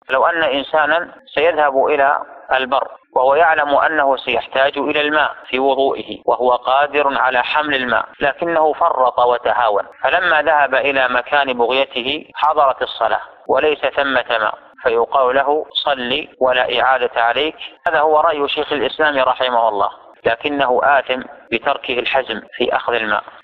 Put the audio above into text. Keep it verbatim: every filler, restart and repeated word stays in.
لو أن إنسانا سيذهب إلى البر وهو يعلم أنه سيحتاج إلى الماء في وضوئه وهو قادر على حمل الماء، لكنه فرط وتهاون، فلما ذهب إلى مكان بغيته حضرت الصلاة وليس ثمة ماء، فيقال له صلي ولا إعادة عليك. هذا هو رأي شيخ الإسلام رحمه الله، لكنه آثم بتركه الحزم في أخذ الماء.